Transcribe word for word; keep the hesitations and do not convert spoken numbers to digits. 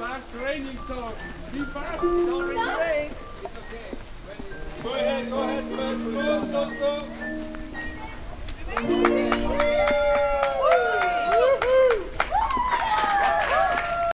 starts raining, so be fast. Don't rain. Go ahead, go ahead, go ahead. Slow, slow, slow.